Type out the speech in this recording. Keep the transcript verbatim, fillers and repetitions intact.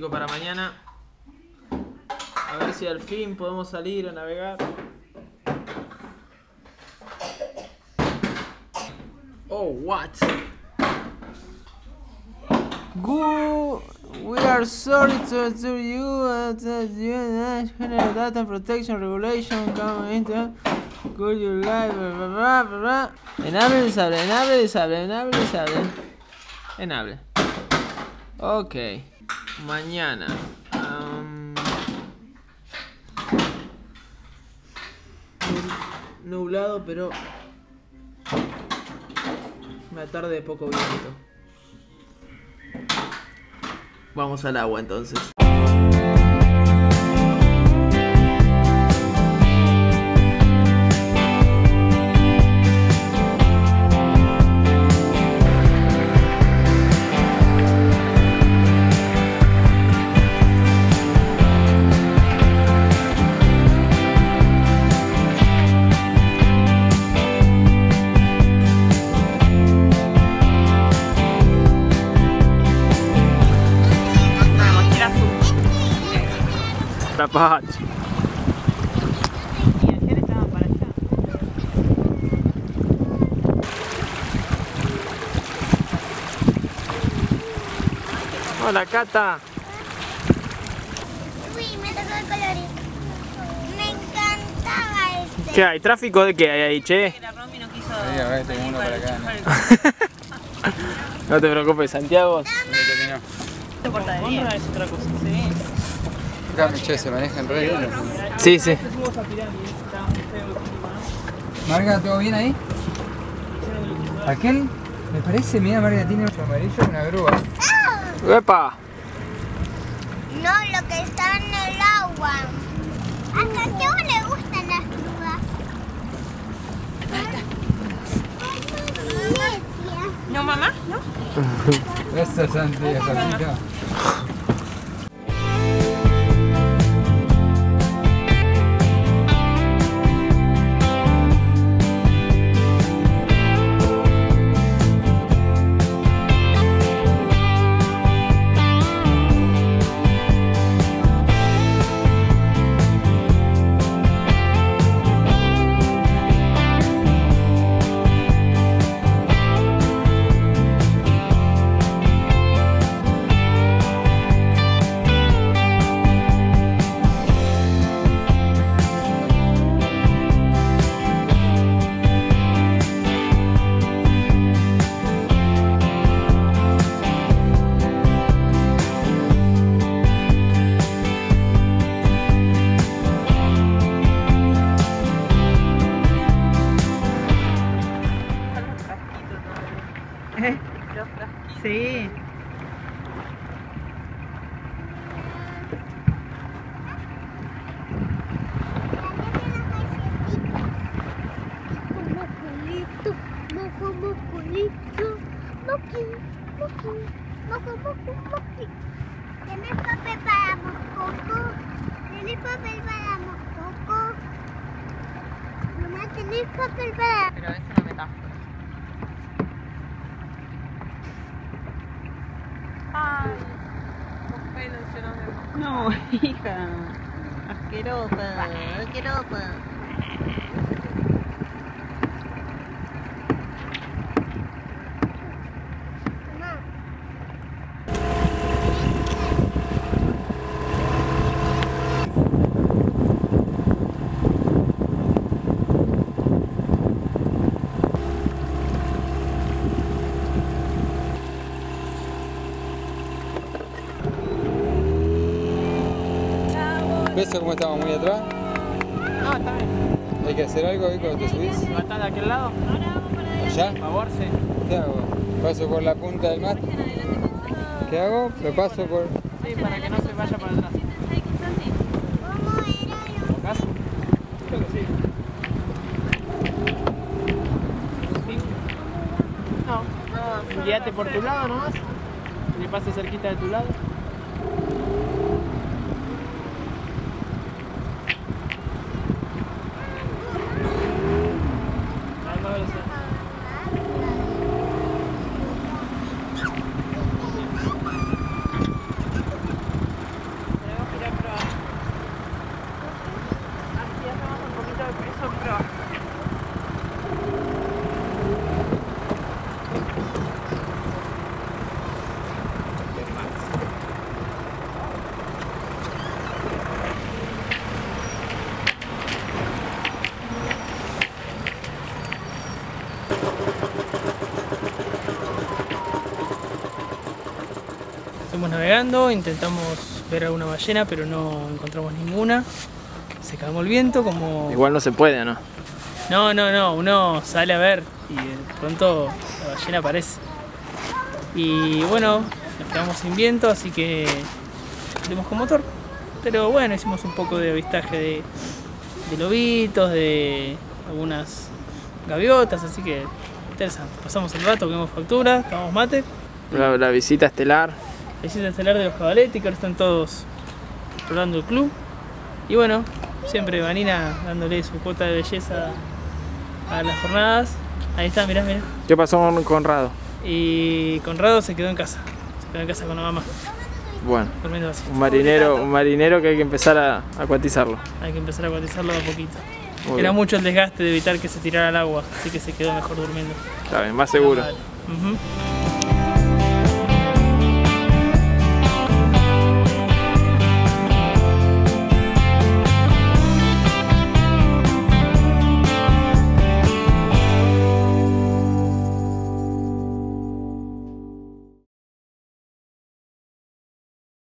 pronóstico para mañana. A ver si al fin podemos salir a navegar. Oh, what? Go. We are sorry to tell you uh, that the U N Data Protection Regulation come into good your life. Blah, blah, blah. Enable, desable, enable, desable, enable, desable. Enable. Ok. Mañana. Um, nublado, pero una tarde de poco viento. Vamos al agua entonces. Tapache. Y ayer estaban para allá. Hola, Cata. Uy, me tocó el colores. Me encantaba este. ¿Qué hay? ¿Tráfico de qué hay ahí, che? Que la Romy no quiso. Sí, a ver, tengo uno para acá. No te preocupes, Santiago. ¿no? terminó. Te porta de bien. Es otra cosa. Sí. Acá, che, se manejan re bien. Sí, sí. Marga, ¿todo bien ahí? Aquel, me parece, mira, Marga tiene un amarillo y una grúa. ¡Epa! No, lo que está en el agua. ¿A Santiago le gustan las grúas? ¿No, mamá? ¿No? Esa es Santiago, Santiago. Sí. Moculito, moco, moculito, moqui, moqui, moco, moco, moqui. ¿Tienes papel para mococo? ¿Tienes papel para mococo? Mamá, ¿tienes papel para...? Pero es una metáfora. Ay, los pelos llenos de... No, hija. Asquerosa, asquerosa. Mamá. ¿Ves cómo estamos muy atrás? No, está bien. ¿Hay que hacer algo ahí cuando te subís? ¿Estás de aquel lado? ¿Allá? Por favor, sí. ¿Qué hago? ¿Paso por la punta del mástil? ¿Qué hago? Lo paso por... Sí, para que no se vaya para atrás. ¿Cómo era lo...? ¿Tocas? Creo que sí. ¿Sí? No. Guíate por tu lado nomás. Que pase cerquita de tu lado. seguimos navegando, intentamos ver alguna ballena, pero no encontramos ninguna. Se calmó el viento, como... Igual no se puede, ¿no? No, no, no, uno sale a ver y de pronto la ballena aparece. Y bueno, nos quedamos sin viento, así que salimos con motor. Pero bueno, hicimos un poco de avistaje de, de lobitos, de algunas gaviotas, así que interesante. Pasamos el rato, comimos factura, tomamos mate. La, la visita estelar. La visita estelar de los Cavaletti, que ahora están todos explorando el club. Y bueno, siempre Vanina dándole su cuota de belleza a las jornadas. Ahí está, mirá, mirá. ¿Qué pasó con Conrado? Y Conrado se quedó en casa. Se quedó en casa con la mamá. Bueno, Durmiendo así. un marinero, un marinero que hay que empezar a acuatizarlo. Hay que empezar a acuatizarlo de a poquito. Muy Era bien. mucho el desgaste de evitar que se tirara al agua, así que se quedó mejor durmiendo. Está bien, más seguro. Ujú.